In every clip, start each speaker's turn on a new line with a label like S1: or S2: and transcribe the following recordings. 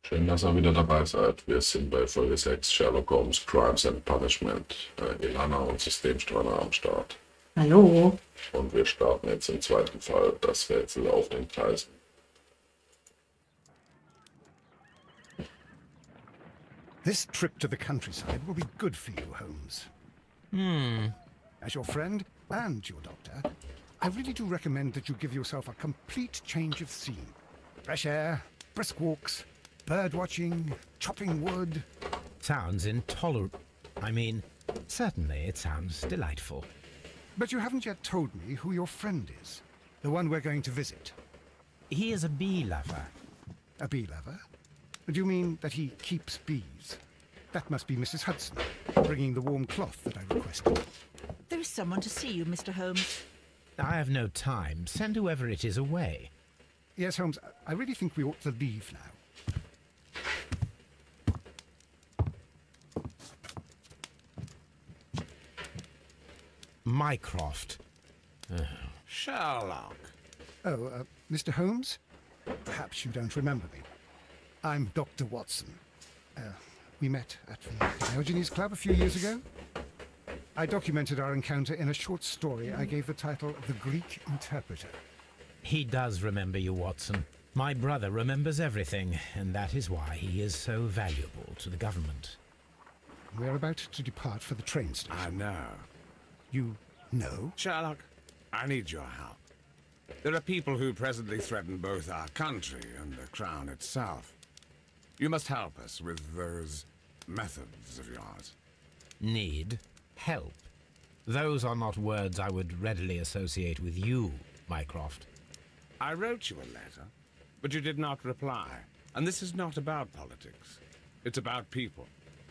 S1: Schön, dass ihr wieder dabei seid. Wir sind bei Folge 6 Sherlock Holmes Crimes and Punishment. Ilana und Systemstreuner am Start.
S2: Hallo.
S1: Und wir starten jetzt im zweiten Fall das Rätsel auf den Gleisen.
S3: This trip to the countryside will be good for you, Holmes. As your friend and your doctor, I really do recommend that you give yourself a complete change of scene. Fresh air, brisk walks, bird watching, chopping wood.
S4: Sounds intolerable. I mean, certainly it sounds delightful.
S3: But you haven't yet told me who your friend is. The one we're going to visit.
S4: He is a bee lover.
S3: A bee lover? Do you mean that he keeps bees? That must be Mrs. Hudson, bringing the warm cloth that I requested.
S5: There is someone to see you, Mr. Holmes.
S4: I have no time. Send whoever it is away.
S3: Yes, Holmes, I really think we ought to leave now.
S4: Mycroft.
S6: Sherlock.
S3: Oh, Mr. Holmes? Perhaps you don't remember me. I'm Dr. Watson. We met at the Diogenes Club a few years ago. I documented our encounter in a short story I gave the title The Greek Interpreter.
S4: He does remember you, Watson. My brother remembers everything, and that is why he is so valuable to the government.
S3: We're about to depart for the train station.
S6: I know.
S3: You know?
S6: Sherlock, I need your help. There are people who presently threaten both our country and the Crown itself. You must help us with those methods of yours.
S4: Need? Help? Those are not words I would readily associate with you, Mycroft.
S6: I wrote you a letter, but you did not reply. And this is not about politics. It's about people.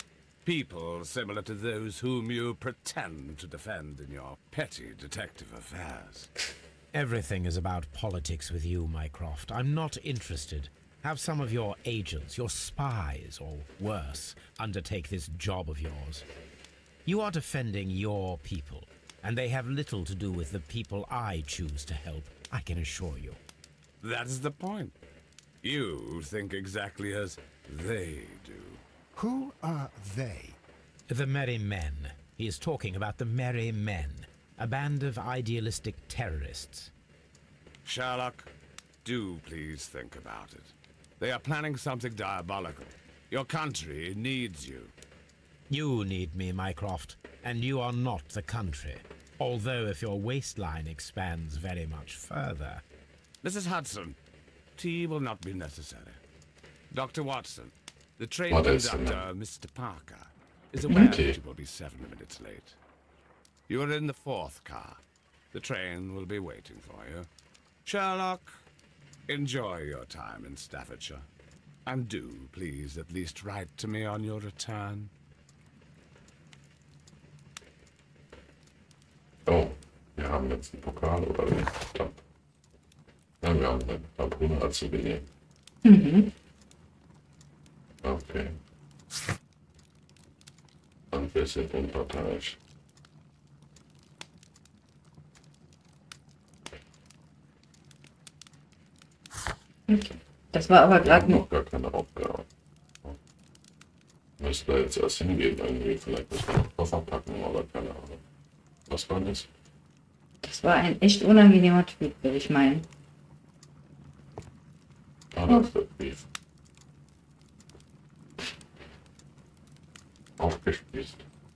S6: People similar to those whom you pretend to defend in your petty detective affairs.
S4: Everything is about politics with you, Mycroft. I'm not interested. Have some of your agents, your spies, or worse, undertake this job of yours. You are defending your people, and they have little to do with the people I choose to help, I can assure you.
S6: That is the point. You think exactly as they do.
S3: Who are they?
S4: The Merry Men. He is talking about the Merry Men, a band of idealistic terrorists.
S6: Sherlock, do please think about it. They are planning something diabolical. Your country needs you.
S4: You need me, Mycroft, and you are not the country. Although if your waistline expands very much further.
S6: Mrs. Hudson, tea will not be necessary. Dr. Watson, the train
S1: What is
S6: conductor, Mr. Parker, is aware
S1: Tea.
S6: that you will be 7 minutes late. You are in the 4th car. The train will be waiting for you. Sherlock, enjoy your time in Staffordshire. And do, please, at least write to me on your return.
S1: Oh, wir haben jetzt einen Pokal oder nicht? Ja, wir haben eine Harpune als Souvenir. Okay. Und wir sind unparteiisch.
S2: Okay. Das war aber
S1: Wir haben
S2: gerade
S1: noch gar keine Aufgabe. Müssen wir jetzt erst hingehen irgendwie. Vielleicht müssen wir noch Koffer packen oder keine Ahnung. Was war das?
S2: das war ein echt unangenehmer Typ, würde ich meinen.
S1: Ah, das ist der Brief. Aufgespießt.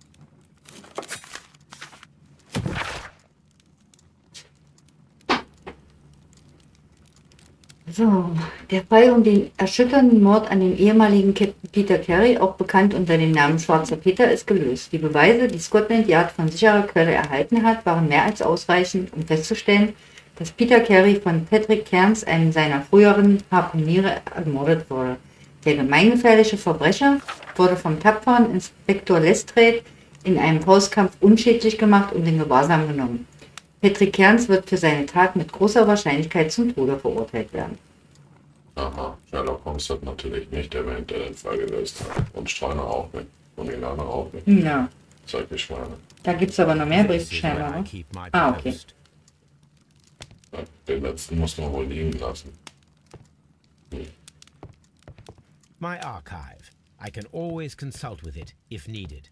S2: So, der Fall um den erschütternden Mord an dem ehemaligen Captain Peter Carey, auch bekannt unter dem Namen Schwarzer Peter, ist gelöst. Die Beweise, die Scotland Yard von sicherer Quelle erhalten hat, waren mehr als ausreichend, um festzustellen, dass Peter Carey von Patrick Cairns, einem seiner früheren Harpuniere, ermordet wurde. Der gemeingefährliche Verbrecher wurde vom tapferen Inspektor Lestrade in einem Faustkampf unschädlich gemacht und in Gewahrsam genommen. Patrick Cairns wird für seine Tat mit großer Wahrscheinlichkeit zum Tode verurteilt werden.
S1: Aha, Sherlock Holmes hat natürlich nicht erwähnt, der den Fall gelöst hat. Und Streuner auch nicht. Und Ilana auch nicht.
S2: Ja,
S1: Solche Schweine.
S2: da gibt es aber noch mehr
S4: This is
S2: Briefschreiber,
S4: where I
S2: oder?
S4: keep my
S2: Ah, okay.
S4: post.
S1: Ja, den letzten muss man wohl liegen lassen.
S4: My archive. I can always consult with it if needed.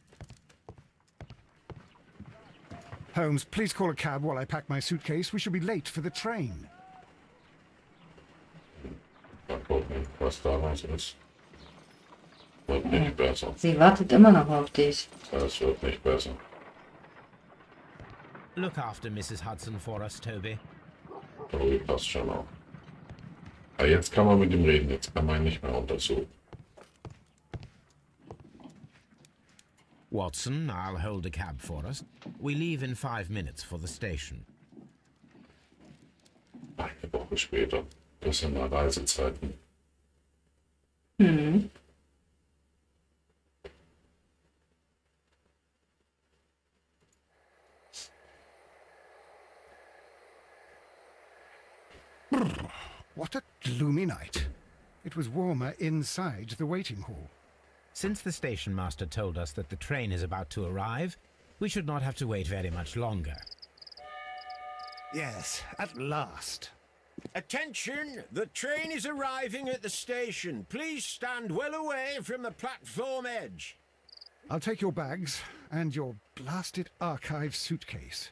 S3: Holmes, please call a cab while I pack my suitcase. We should be late for the train.
S1: Mal gucken, was da los ist. Wird nicht besser.
S2: Sie wartet immer noch auf dich.
S1: Es wird nicht besser.
S4: Look after Mrs. Hudson for us, Toby.
S1: Tobi passt schon auf. Aber jetzt kann man mit ihm reden, jetzt kann man ihn nicht mehr untersuchen.
S4: Watson, I'll hold a cab for us. We leave in 5 minutes for the station.
S1: Eine Woche später. Das sind mal Reisezeiten.
S2: Hm.
S3: What a gloomy night. It was warmer inside the waiting hall.
S4: Since the station master told us that the train is about to arrive, we should not have to wait very much longer.
S3: Yes, at last.
S7: Attention! The train is arriving at the station. Please stand well away from the platform edge.
S3: I'll take your bags and your blasted archive suitcase.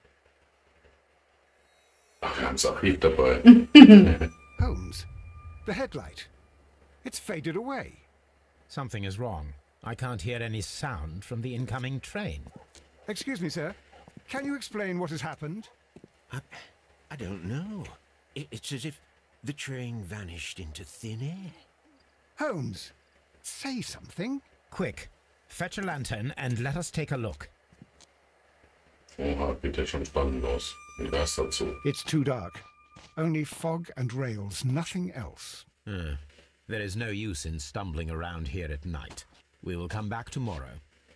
S1: Ach, wir haben das Archiv dabei.
S3: Holmes, the headlight. It's faded away.
S4: Something is wrong. I can't hear any sound from the incoming train.
S3: Excuse me, sir. Can you explain what has happened?
S7: I don't know. It's as if the train vanished into thin air.
S3: Holmes, say something.
S4: Quick, fetch a lantern and let us take a look.
S1: Oha, geht ja schon spannend los. Und was dazu?
S3: It's too dark. Only fog and rails, nothing else.
S4: There is no use in stumbling around here at night. We will come back tomorrow.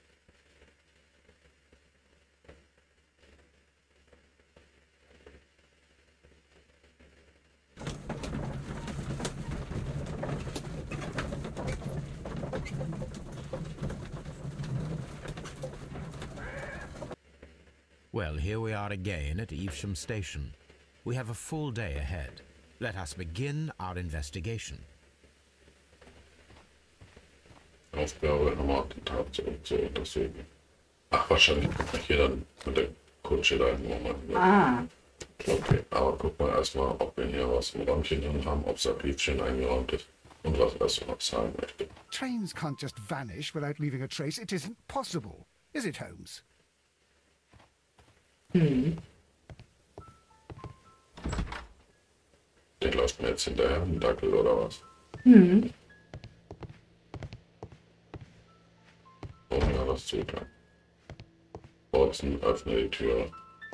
S4: Well, here we are again at Evesham Station. We have a full day ahead. Let us begin our investigation.
S1: Aufgabe, nochmal Attentat zu untersuchen. Ach, wahrscheinlich kommt man hier dann mit der Kutsche da irgendwo mal.
S2: Ah,
S1: Okay, aber guck mal erstmal, ob wir hier was im Räumchen drin haben, ob das Archiv schön eingeräumt ist und was er so noch sagen möchte.
S3: Trains can't just vanish without leaving a trace. It isn't possible. Is it, Holmes?
S1: Den läuft mir jetzt hinterher, ein Dackel oder was? Oh ja, das tut er. Watson, öffne die Tür.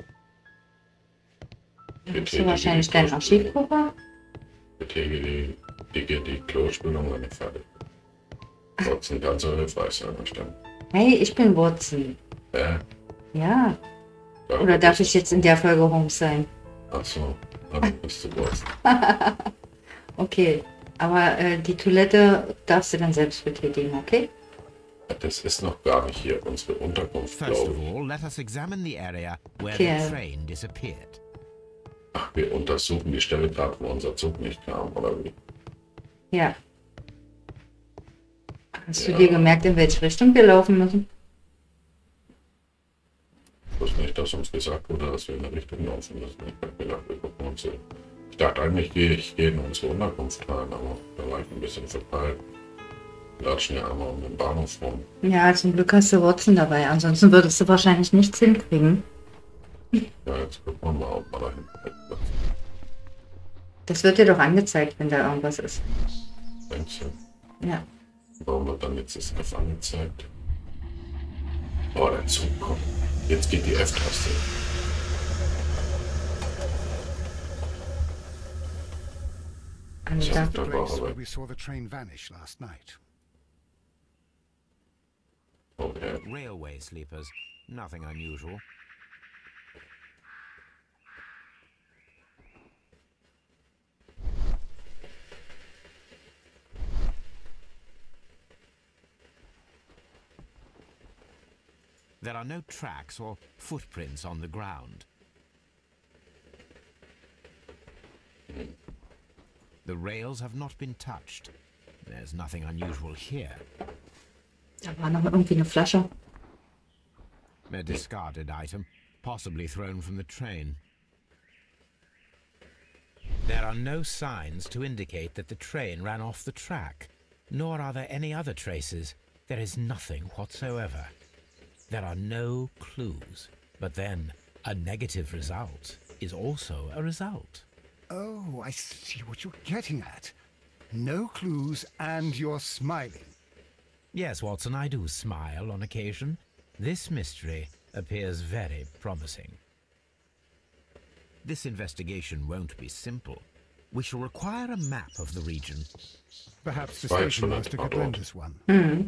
S2: hast du wahrscheinlich deinen Archivkoffer?
S1: Betätige die Klospülung noch nicht fertig. Watson kann so hilfreich sein, bestimmt.
S2: Hey, ich bin Watson. Ja. Oder darf ich jetzt in der Folge Holmes sein?
S1: Ach so, dann bist du Watson.
S2: Okay, aber die Toilette darfst du dann selbst betätigen, okay?
S1: Das ist noch gar nicht hier unsere Unterkunft,
S4: First
S1: glaube
S4: of
S1: ich.
S4: all, let us examine the area where
S2: Okay.
S4: the train disappeared.
S1: Ach, wir untersuchen die Stelle gerade, wo unser Zug nicht kam, oder wie?
S2: Ja. Hast du
S1: Ja.
S2: dir gemerkt, in welche Richtung wir laufen müssen?
S1: Ich wusste nicht, dass uns gesagt wurde, dass wir in eine Richtung laufen müssen. Ich habe gedacht, wir gucken uns hin. Ich dachte eigentlich, ich gehe in unsere Unterkunft rein, aber da war ich ein bisschen verpeilt. Wir latschen ja einmal um den Bahnhof rum.
S2: Ja, zum Glück hast du Watson dabei, ansonsten würdest du wahrscheinlich nichts hinkriegen.
S1: Ja, jetzt gucken wir mal, ob wir da hinten etwas.
S2: Das wird dir doch angezeigt, wenn da irgendwas ist.
S1: Denkst du?
S2: Ja.
S1: Warum wird dann jetzt das F angezeigt? Oh, der Zug kommt. Jetzt geht die F-Taste.
S2: Also da,
S3: The place where we saw the train vanish last night.
S1: Okay.
S4: Railway sleepers. Nothing unusual. There are no tracks or footprints on the ground. The rails have not been touched. There's nothing unusual here.
S2: Da war noch irgendwie eine Flasche.
S4: A discarded item, possibly thrown from the train. There are no signs to indicate that the train ran off the track, nor are there any other traces. There is nothing whatsoever. There are no clues. But then, a negative result is also a result.
S3: Oh, I see what you're getting at. No clues and you're smiling.
S4: Yes, Watson, I do smile on occasion. This mystery appears very promising. This investigation won't be simple. We shall require a map of the region.
S3: Perhaps the
S1: Right,
S3: station
S1: so
S3: master
S1: that's
S3: could lend us one.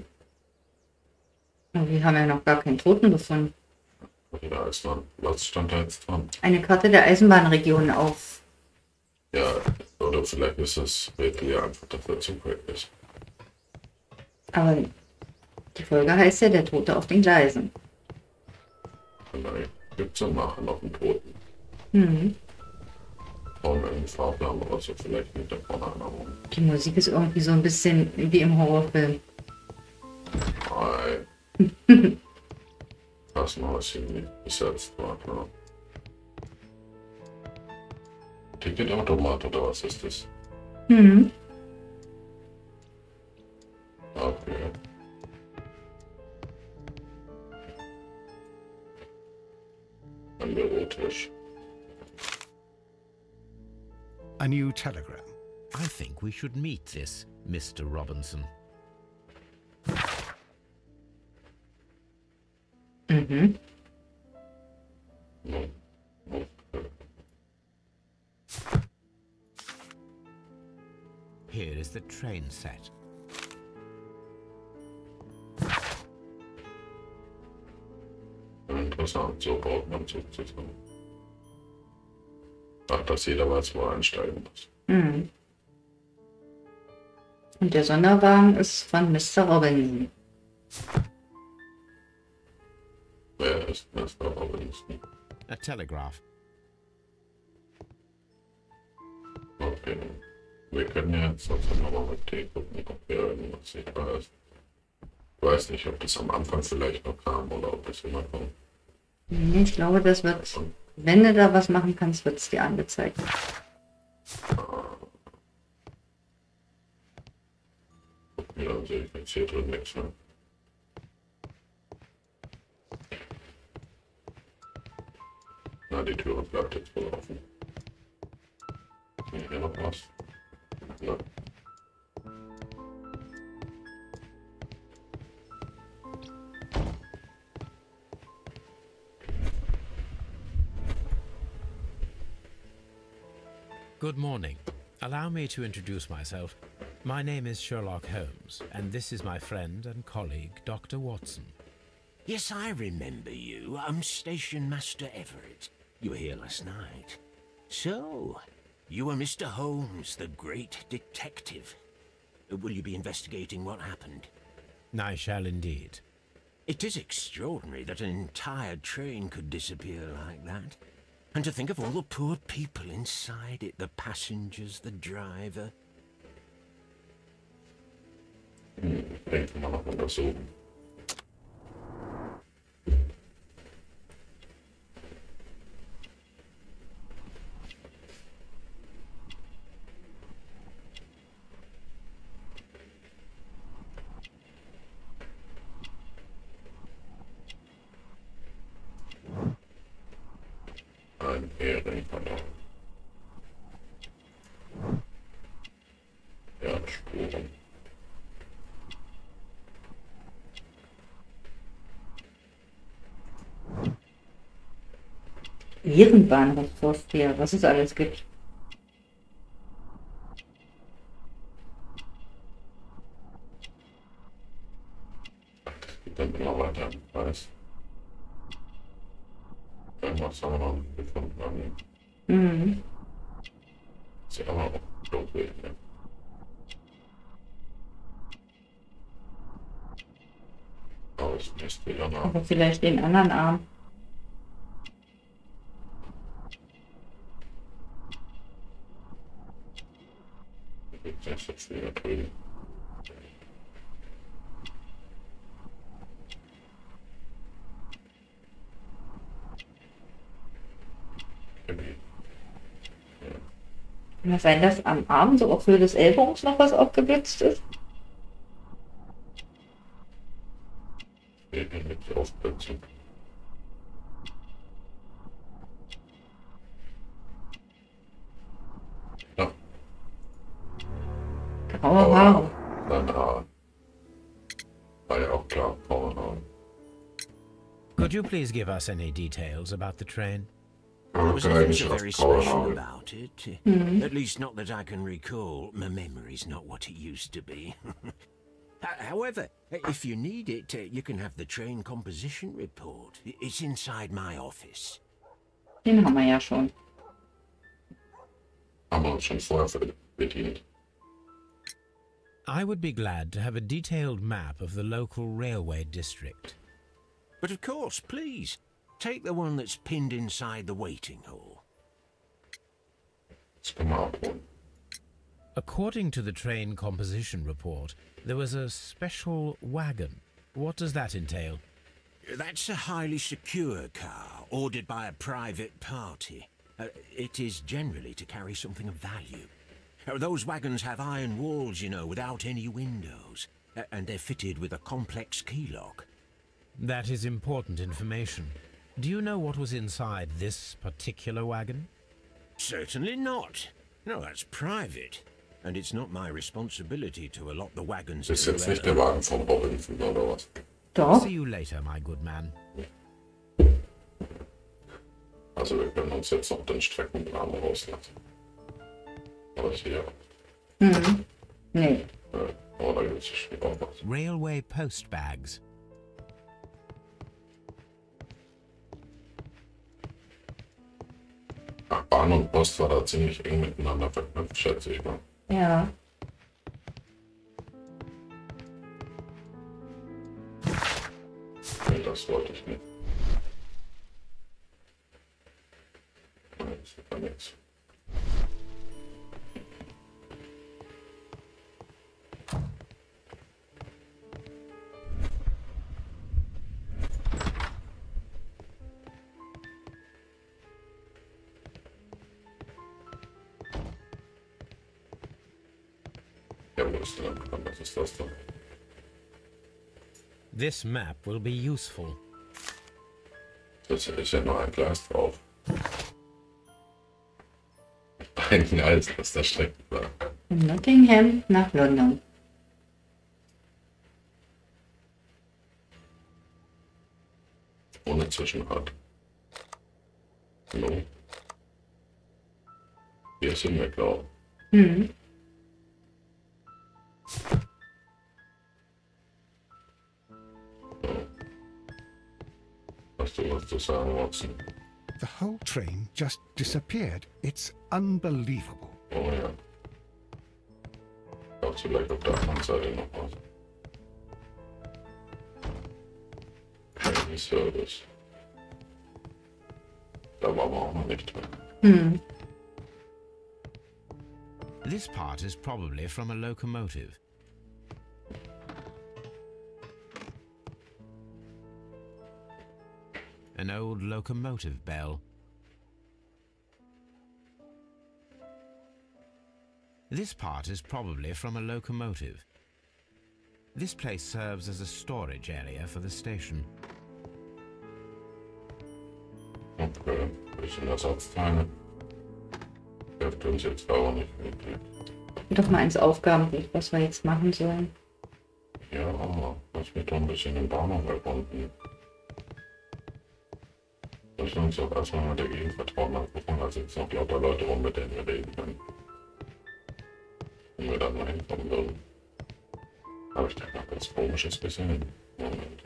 S2: Aber wir haben ja noch gar keinen Toten gefunden.
S1: Da ist noch, was stand da jetzt dran?
S2: Eine Karte der Eisenbahnregion auf.
S1: Ja, oder vielleicht ist das Rätsel ja einfach dafür zu quick ist.
S2: Aber die Folge heißt ja der Tote auf den Gleisen.
S1: Vielleicht gibt es ja nachher noch einen Toten.
S2: Mhm.
S1: Bauen wir einen Fahrplan oder so, vielleicht mit der vorne einer rum.
S2: Die Musik ist irgendwie so ein bisschen wie im Horrorfilm.
S1: Nein. Das noch ist irgendwie besetzt war, klar. Ticketautomat oder was ist das?
S2: Mhm.
S1: Okay. Ein Bürotisch.
S3: A new telegram.
S4: I think we should meet this Mr. Robinson.
S2: Mhm.
S1: No. Okay.
S4: Here is the train set.
S1: Interessant, so baut man sich zusammen. Ach, dass jeder weiß, wo er einsteigen muss.
S2: Mhm. Und der Sonderwagen ist von Mr. Robinson.
S1: Wer ist Mr. Robinson?
S4: A telegraph.
S1: Okay. Wir können ja jetzt trotzdem nochmal mit T gucken, ob wir irgendwas sichtbar ist. Ich weiß nicht, ob das am Anfang vielleicht noch kam oder ob das immer kommt.
S2: Nee, ich glaube, das wird, wenn du da was machen kannst, wird es dir angezeigt.
S1: Ja, dann sehe ich jetzt hier drin nichts mehr. Na, die Türe bleibt jetzt wohl offen. Ist hier noch was? Ja.
S4: Good morning. Allow me to introduce myself. My name is Sherlock Holmes, and this is my friend and colleague, Dr. Watson.
S7: Yes, I remember you. I'm Station Master Everett. You were here last night. So, you are Mr. Holmes, the great detective. Will you be investigating what happened?
S4: I shall indeed.
S7: It is extraordinary that an entire train could disappear like that. And to think of all the poor people inside it, the passengers, the driver.
S1: Ich denke mal noch untersuchen. Ein Hering verloren. Ja, Spuren.
S2: Ehrenbahnhof Vorsteher, was es alles gibt.
S1: Geht dann immer weiter im Kreis. Irgendwas haben wir noch nicht gefunden.
S2: Mhm.
S1: Ist ja aber auch dunkel. Ne? Aber es ist wieder nach.
S2: Aber vielleicht den anderen Arm.
S1: Das ist jetzt wieder drüben.
S2: Kann das sein, dass am Arm so auf Höhe des Ellbogens noch was aufgeblitzt ist?
S1: Ich will nicht aufblitzen. Ja,
S2: Graue Haare.
S1: Sein Haar. War ja auch klar, graue Haare.
S4: Could you please give us any details about the train?
S7: There was
S1: Okay,
S7: nothing
S1: ich
S7: so
S1: hab
S7: very
S1: graue
S7: special
S1: Haare.
S7: about it. At least not that I can recall. My memory's not what it used to be. However, if you need it, you can have the train composition report. It's inside my office.
S2: Den haben wir ja schon.
S1: Haben wir uns schon vorher bedient.
S4: I would be glad to have a detailed map of the local railway district.
S7: But of course, please, take the one that's pinned inside the waiting hall.
S1: Das können wir abholen.
S4: According to the train composition report, there was a special wagon. What does that entail?
S7: That's a highly secure car, ordered by a private party. It is generally to carry something of value. Those wagons have iron walls, you know, without any windows. And they're fitted with a complex key lock.
S4: That is important information. Do you know what was inside this particular wagon?
S7: Certainly not. No, that's private. And it's not my responsibility to allot the wagons
S1: Ist
S7: to
S1: jetzt nicht der Wagen von Robinson oder was?
S2: Doch.
S4: See you later, my good man.
S1: Also wir können uns jetzt noch den Streckenplan rauslassen. Aber hier,
S2: Nee.
S1: oh, da gibt es schon auch was.
S4: Railway post bags.
S1: Ach, Bahn und Post war da ziemlich eng miteinander verknüpft, schätze ich mal.
S2: Ja.
S1: Nee, das wollte ich nicht. Nee, das ist ja nichts. Ja, wo ist denn? Was ist das denn?
S4: This map will be useful.
S1: Das ist ja nur ein Gleis drauf. Ein Gleis, das ist der Streckenplan.
S2: Von Nottingham nach London.
S1: Ohne Zwischenrad. No. Hier sind wir, glaube ich.
S2: Hm.
S1: Hast du was zu sagen, Watson?
S3: The whole train just disappeared. It's unbelievable.
S1: Oh ja. Gab es vielleicht auf der anderen Seite noch was? Train Service. Da waren wir auch noch nicht drin.
S2: Hm.
S4: This part is probably from a locomotive. An old locomotive bell. This part is probably from a locomotive. This place serves as a storage area for the station.
S1: Okay, bisschen Ersatzteile. Hilft uns jetzt aber nicht wirklich.
S2: Doch mal ins Aufgabenbuch, was wir jetzt machen sollen.
S1: Ja, lass mich doch ein bisschen den Bahnhof erkunden. Müssen uns doch erstmal mit der Gegend vertrauen angucken, als jetzt noch lauter Leute rum, mit denen wir reden können. Wenn wir dann mal hinkommen würden. Aber ich denke, ganz komisches bisschen. Moment.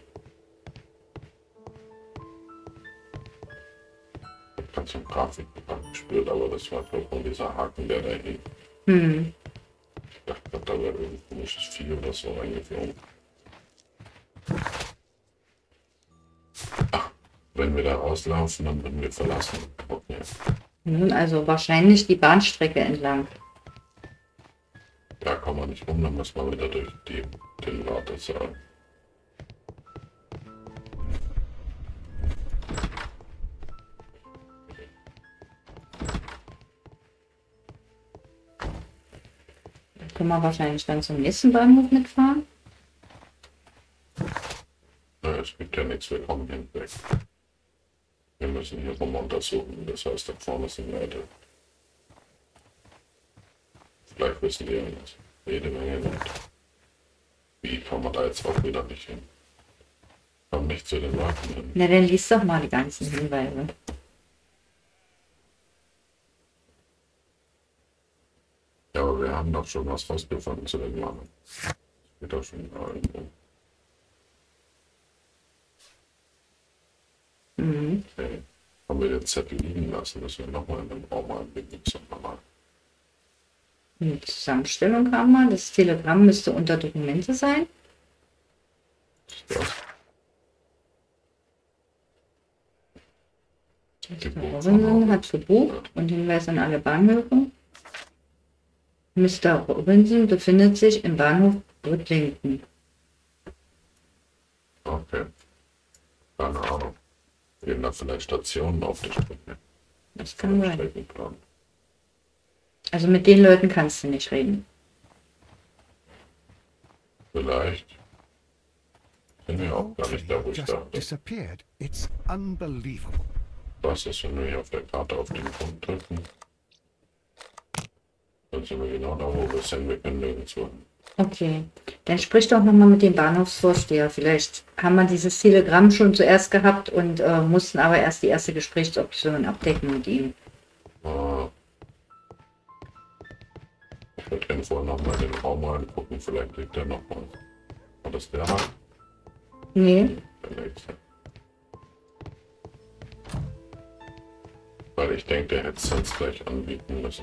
S1: Ich habe ganz im Grafikprogramm gespürt, aber das war glaube ich dieser Haken, der da hing.
S2: Hm.
S1: Ich dachte, da wäre ein komisches Vieh oder so reingeflogen. Ach, wenn wir da rauslaufen, dann würden wir verlassen. Okay.
S2: Nun also wahrscheinlich die Bahnstrecke entlang.
S1: Da kommen wir nicht rum, dann müssen wir wieder durch den Wartesaal.
S2: Können wir wahrscheinlich dann zum nächsten Bahnhof mitfahren.
S1: Na, es gibt ja nichts, wir kommen hinweg. Wir müssen hier rum untersuchen, das heißt, da vorne sind Leute. Vielleicht wissen die ja nicht. Jede Menge Leute. Wie kommen wir da jetzt auch wieder nicht hin? Kommen nicht zu den Leuten hin.
S2: Na, dann liest doch mal die ganzen Hinweise.
S1: Ja, aber wir haben doch schon was rausgefunden zu den Mann. Geht doch schon irgendwo.
S2: Mhm.
S1: Okay. Haben wir den Zettel liegen lassen, dass wir nochmal in den Raum einblicken zum Mama.
S2: Eine Zusammenstellung haben wir. Das Telegramm müsste unter Dokumente sein.
S1: Ja.
S2: Robinson hat gebucht und Hinweis an alle Bahnhöfe. Mr. Robinson befindet sich im Bahnhof Bridlington.
S1: Okay. Keine Ahnung. Gehen da vielleicht Stationen auf der Strecke.
S2: Das kann sein.
S1: Streckenplan.
S2: Also mit den Leuten kannst du nicht reden.
S1: Vielleicht. Sind wir auch gar nicht da, wo ich
S3: Just
S1: dachte.
S3: disappeared. It's unbelievable.
S1: Was ist, wenn wir hier auf der Karte auf den Punkt drücken? Dann sind wir genau da, wo wir sind. Wir können nirgendwo hin.
S2: Okay, dann sprich doch nochmal mit dem Bahnhofsvorsteher. Vielleicht haben wir dieses Telegramm schon zuerst gehabt und mussten aber erst die erste Gesprächsoption abdecken mit ihm.
S1: Ich würde gerne vorher nochmal in den Raum reingucken. Vielleicht liegt der noch mal. War das der?
S2: Nee,
S1: Der nächste. Weil ich denke, der hätte es jetzt gleich anbieten müssen.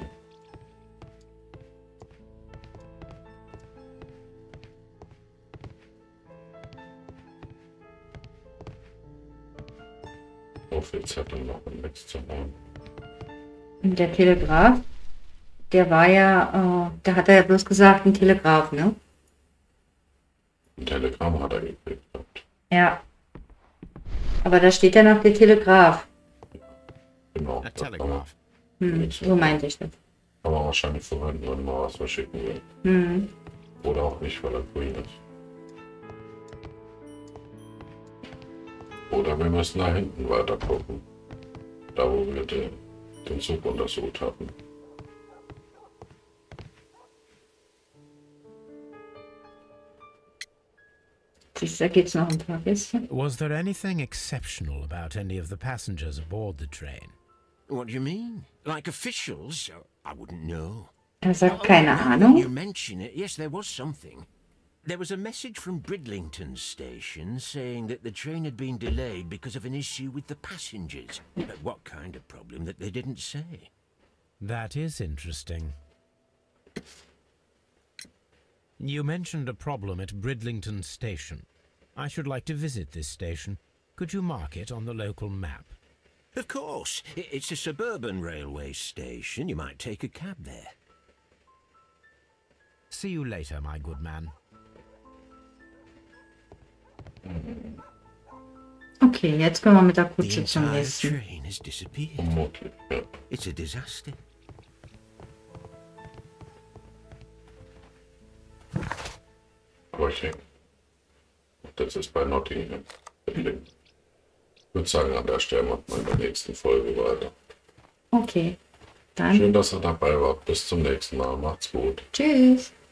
S1: So viel Zettel noch im nächsten Raum.
S2: und der Telegraph, der war ja, da hat er ja bloß gesagt, ein Telegraph, ne?
S1: Ein Telegramm hat er gekriegt.
S2: Ja. Aber da steht ja noch der Telegraph.
S1: Genau.
S4: A
S1: da kann man-
S4: telegraph.
S2: So meinte ich das.
S1: Kann man wahrscheinlich verwenden, wenn man was verschicken will.
S2: Hm.
S1: Oder auch nicht, weil er grün ist. Oder wir müssen da hinten weiter gucken. Da, wo wir den Zug untersucht hatten.
S2: Siehst du, da geht's noch ein paar Gäste.
S4: Was there anything exceptional about any of the passengers aboard the train?
S7: What do you mean? Like officials? I wouldn't know.
S2: Er sagt keine
S7: Now
S2: Ahnung.
S7: you mention it, yes, there was something. There was a message from Bridlington station saying that the train had been delayed because of an issue with the passengers. But what kind of problem that they didn't say?
S4: That is interesting. You mentioned a problem at Bridlington Station. I should like to visit this station. Could you mark it on the local map?
S7: Of course. It's a suburban railway station. You might take a cab there.
S4: See you later, my good man.
S2: Okay, jetzt können wir mit der
S7: The
S2: Kutsche zum
S7: entire
S2: nächsten.
S7: train has disappeared.
S1: Vermutlich, ja.
S7: It's a disaster.
S1: Aber ich denke, das ist bei Nottingham. Ich würde sagen, an der Stelle machen wir in der nächsten Folge weiter.
S2: Okay, dann
S1: Schön, dass ihr dabei wart. Bis zum nächsten Mal. Macht's gut.
S2: tschüss.